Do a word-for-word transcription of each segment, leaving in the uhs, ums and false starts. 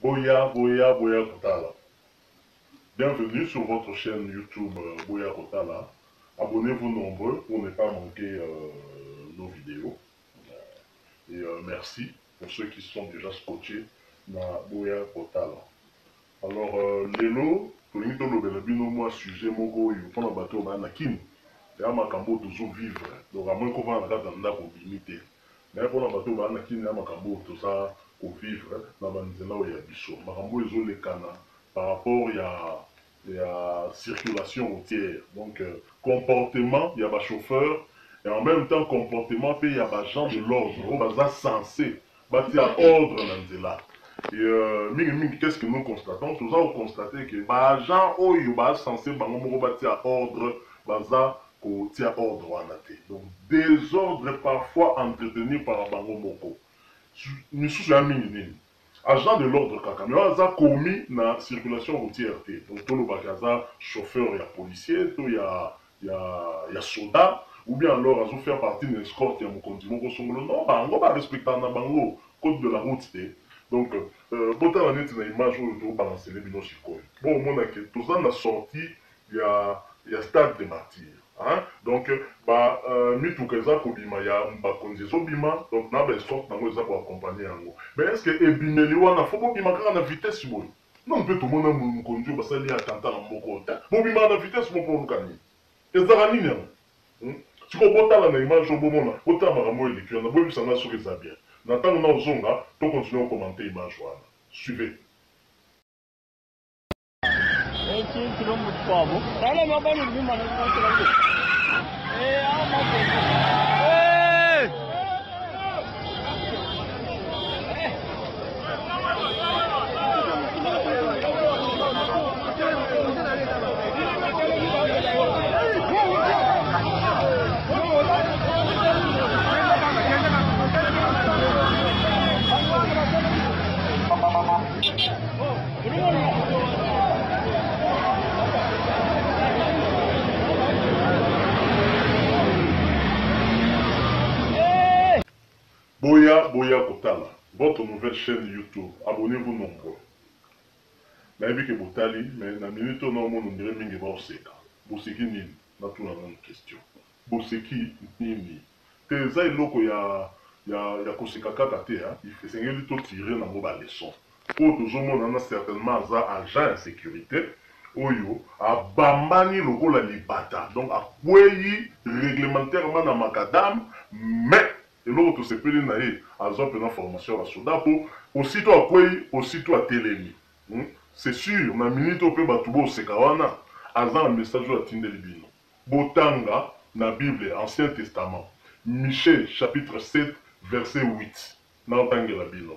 Boya, Boya, Boya Kotala. Bienvenue sur votre chaîne YouTube euh, Boya Kotala. Abonnez-vous nombreux pour ne pas manquer euh, nos vidéos. Et euh, merci pour ceux qui sont déjà scotchés dans Boya Kotala. Alors, euh, Lelo, pour nous, nous avons un sujet moko pour nous bateau na kin. Et à ma cambo toujours vivre. Donc, à moins qu'on va en regarder dans la limité. Mais pour nous bateau na kin, à ma cambo tout ça pour vivre dans la nzela où il y a biso. Ma cambo ils ont les canards par rapport il y a il y a circulation routière. Donc, euh, comportement, il y a des chauffeurs. Et en même temps, comportement, il y a des gens de l'ordre. On va censé bâtir ordre dans nzela. Et euh, qu'est-ce que nous constatons? Tout ça, on constate que les gens sont censés bâtir ordre, baza ko tia ordre wanate. Donc désordre parfois entretenu par bango moko. Nous sommes mingi agent de l'ordre kaka, mais on a commis na circulation routière. Donc tout le bagaza chauffeur et policier, tout y a y a y a soldat ou bien alors à faire partie d'une escorte ya mokonzi moko songolo. Non, bango ba respecter na bango code de la route. Donc, pour euh, une image où on balance les binoches, bon, on a que tout ça, on a sorti, il y a, il y a stade de martyrs. Hein? Donc, bah, mi tout que ça, il y a un bakonzi bima, donc on a des sortes d'ango pour accompagner en gros. Mais est-ce que ebimeli wana faut pas bima quand on a vitesse bon? Non, on peut tout le monde a conduit parce qu'il y a attentat en moko. Bon bima na vitesse bon pour nous gagner. Et ça rani non. Si on voit là na image au moment là, autant maramo et les on a beau ça na sur les bien. N'attendons nous zonga, pour continuer à commenter l'image. Suivez. Boya, Boya Kotala, votre nouvelle chaîne YouTube. Abonnez-vous nombreux. Je sais que vous avez mais dans la minute où on dirait que vous avez fait. Vous savez qui dans toute la même question. Vous savez qui nini. C'est ça il y a il y a il y a kosekaka te hein. Il fait seigneur tout tirer dans vos leçons. Pour tout le monde on a certainement un agent de sécurité. Oyo a bambani logo la libata. Donc a kweyi réglementairement dans macadam mais et l'autre se peut aller à une formation à soldat pour aussitôt à quoi aussitôt à télémi. C'est sûr, na minute au peu batubo sekawana, azan un message à Tindelibino. Botanga, na Bible, Ancien Testament, Michée, chapitre sept, verset huit. N'entendez la Bible.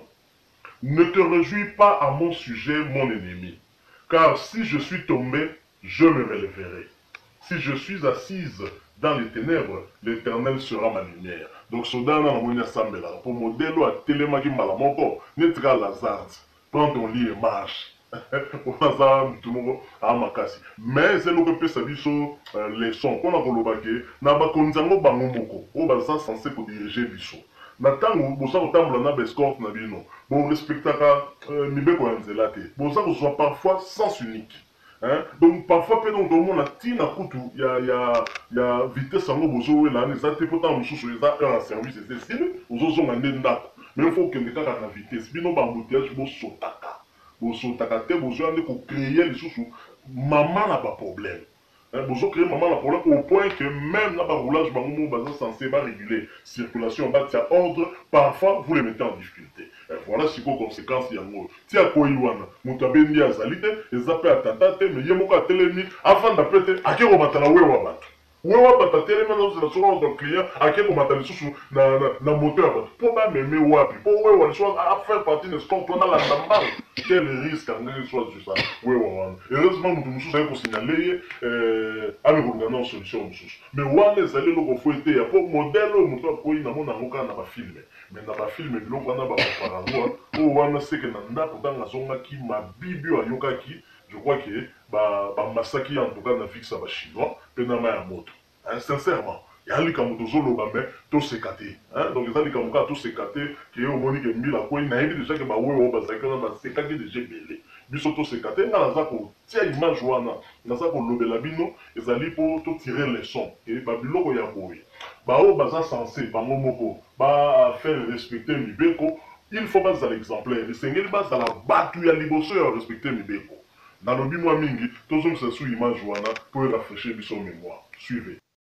Ne te réjouis pas à mon sujet, mon ennemi, car si je suis tombé, je me relèverai. Si je suis assise dans les ténèbres, l'Éternel sera ma lumière. Donc, Sodan a un sambela. Pour modèle à télémaki malamoko, netra Lazare. Prends ton lit et marche. On a tout le monde à makasi. Mais c'est le que peut s'habiller sur les sons. On a volé na ba konzango bangomoko. On va ça censé pour diriger biso. Natango, bosa otambola na bescorte na bino. Bon respectaka mibeko ya nzela te. Bosa ko soit parfois sens unique. Hein? Donc parfois peut donc on a tina kutu il y a il y a il y a vitesse en bozo là les até pourtant on sous les a un service c'est style aux autres on a ndako mais il faut que les cas na vitesse bino ba embouteillage bo sotaka bo sotaka te bozo ande ko créer les sous maman n'a pas problème hein bozo créer maman n'a problème au point que même là ba roulage ba mo ba censé ba réguler circulation ba tia ordre parfois vous les mettez en difficulté. Voilà ce qu'on conséquence il y a moi. Si à quoi il y a, mutabendi à salite, les appels à tata, mais il y a beaucoup à télémi, afin d'appeler à qui on va t'en avoir wabat. Wabat à télémi, dans la source d'un client, à qui on va t'en sous na moteur. Pour pas m'aimer wapi, pour ouais, on soit à faire partie de ce qu'on a la sambal. Quel risque en quelque soit sur ça. Ouais, ouais. Heureusement, nous nous sommes pour signaler à nous regarder en solution. Mais ouais, les allées le refouetter, il y a pas modèle, on peut pas y avoir un n'a pas filmé. Mais dans la film et l'eau on a pas oh on sait que nanda pourtant la zone qui ma bibi à yokaki je crois que bah bah massaki en tout cas na fixe à chinois penama ya moto sincèrement ya likambo tozoloba me toseka te donc eza likambo kaka toseka te ke omoni ke mbila kwei nayebi deja ke bawewe oyo bazalaki wana basekaki deja ebele biso toseka te nga naza kotia image wana naza kolobela bino ezali mpo totire leçon ke babiloko ya boye baoyo baza sense bango moko bafaire respecter mibeko il faut bazala exemplaire esengeli bazala bato ya liboso ya respecter mibeko nalobi mwa mingi tozongisa su image wana mpo erafraîchir biso mémoire suivez.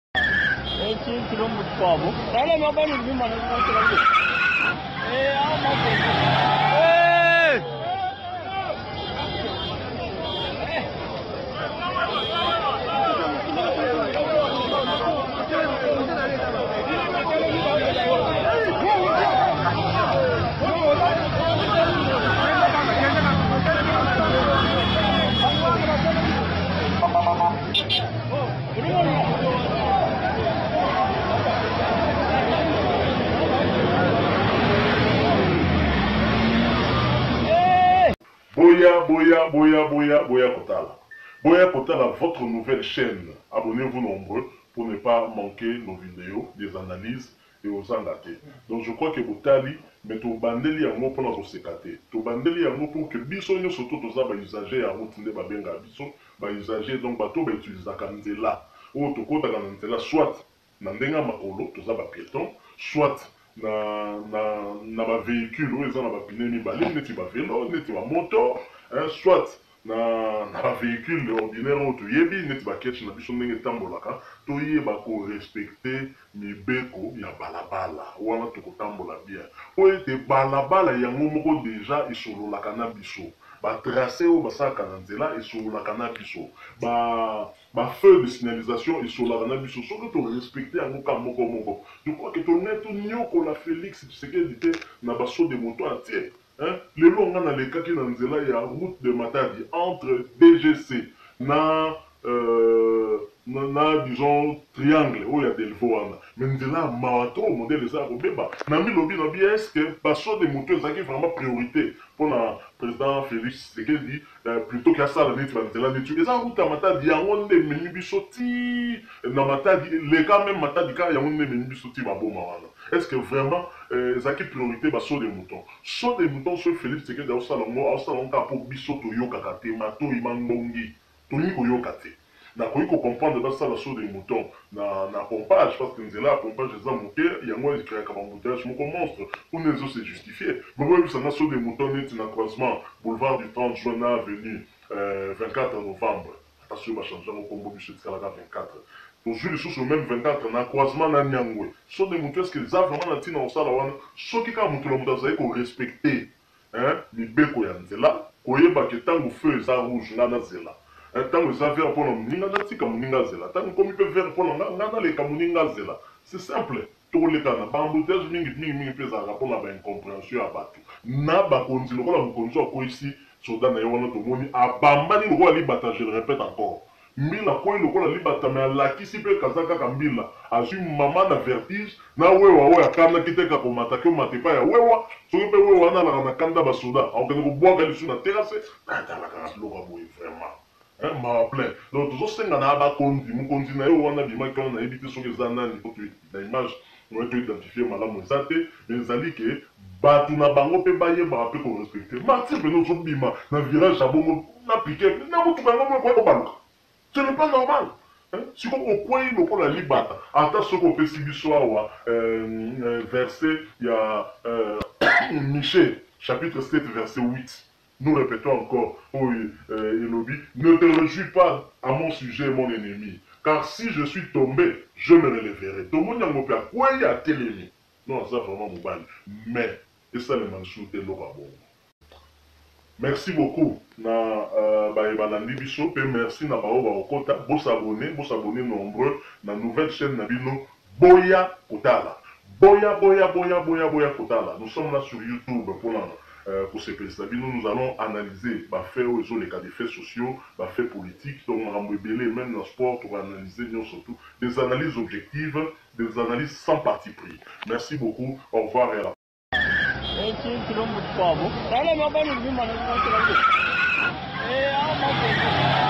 Boya, Boya, Boya, Boya, Boya Kotala. Boya Kotala, votre nouvelle chaîne. Abonnez-vous nombreux pour ne pas manquer nos vidéos, des analyses et aux engatés. Donc je crois que Botali, mais tu bandeli yango pour notre sécate. Tu bandeli yango pour que biso nyo surtout tous les usagers à route de babenga biso, ba usagers donc bateau ba utiliser kanzela. Ou to kota kanzela soit nandenga makolo, tous les piétons, soit na na na ba véhicule oyo eza na ba pneu mibale neti ba vélo neti ba moto hein, soit na na ba véhicule ordinaire oyo toyebi neti ba ketch na biso ndenge etambolaka toyeba ko respecter mibeko ya balabala wana tokotambola bien oyo ete balabala yango moko deja esololaka na biso batrace oyo basalaka na nzela esololaka na biso ba feu de signalisation esololaka na biso soki torespecte yango ka moko moko je crois que toneto nyokola Félix Tshisekedi te na baso de moto atie lelo nga nalekaki na nzela ya route de Matadi entre D G C na euh, na, na disons triangle oyo ya Delvaux wana mais nzela mawa to modele eza kobeba na milobi na bi est ce que baso de moto ezalaki vraiment priorité mpona président Félix Tshisekedi euh, plutôt que asala neti banzela neti eza route ya Matadi yango nde ememi biso ti na Matadi leka même Matadi kaka yango nde ememi biso ti baboma wana est ce que vraiment ezalaki euh, priorité baso de mouton so de mouton so Félix Tshisekedi aosala ngo aosala ngo kaka mpo biso toyokaka te matoi mangongi tolingi koyoka te nakoki kocomprendre basala so de mouton na, na pompage parce que nzela ya pompage eza moke yango ekreaka bambouteillage moko monstre mpona ezo se justifie bokoyebisanga so de mouton neti na croisement boulevard du trente juin na avenue euh, vingt-quatre novembre ata soki bachangeango kombo biso etikalaka vingt-quatre tozwi lisusu même vingt-quatre na croisement na nyangwe so de mouton estce eza vraiment na ntina kosala wana soki kaka moto na moto azali korespecte mibeko ya nzela koyebaka ntango feu eza rouge nga nazela ntango eza vert mpona moninga natika moninga azela ntango komi mpe vert mpona nga naleka moninga azela c'est simple tokolekana baembouteillage mingi mingi mingi mpe ezalaka mpona baincompréhension ya bato na bakonzi lokola mokonzi akoyisi soda na ye wana tomoni abambani lokola libata je le répète encore mbila koyi lokola libata me alakisi mpe kaza kaka mbila azwi mama na vertige na wewa oyo akandaki te kaka komataki omata epai ya wewa soki mpe wewa wana alaka na kanda basoda akokende kobwaka lisu na terase natalaka na biloko ya boye vraiment mawa plein donc tozosenga na bakonzi mokonzi na ye wana bimaki wana nayebi te soki eza nani po na image oyo toidentifie malamu eza te mais ezali ke bato na bango mpe bayebaka mpe korespecte martir pene ozobima na virage ya bongo na pike na motuka yango moko ekobaluka ce n'est pas normal si on okwei lokola libata ata soki opesi biso awa verset ya Michée chapitre sept verset huit. Nous répétons encore, oh, euh, Elobi, ne te réjouis pas à mon sujet, mon ennemi, car si je suis tombé, je me relèverai. Tout le monde n'a pas quoi y a télémi. Non, ça vraiment mon bal. Mais, et ça le manchou de l'orabon. Merci beaucoup na euh, baebalandi biso pe merci na bao baokota bo s'abonner bo s'abonner nombreux na nouvelle chaîne na bino Boya Kotala. Boya Boya Boya Boya Boya Kotala. Nous sommes là sur YouTube pour la Euh, pour ces pays-là, nous allons analyser bah, faits aux les cas des faits sociaux, bah, faits politiques, donc on va même dans le sport, on va analyser surtout des analyses objectives, des analyses sans parti pris. Merci beaucoup, au revoir et à la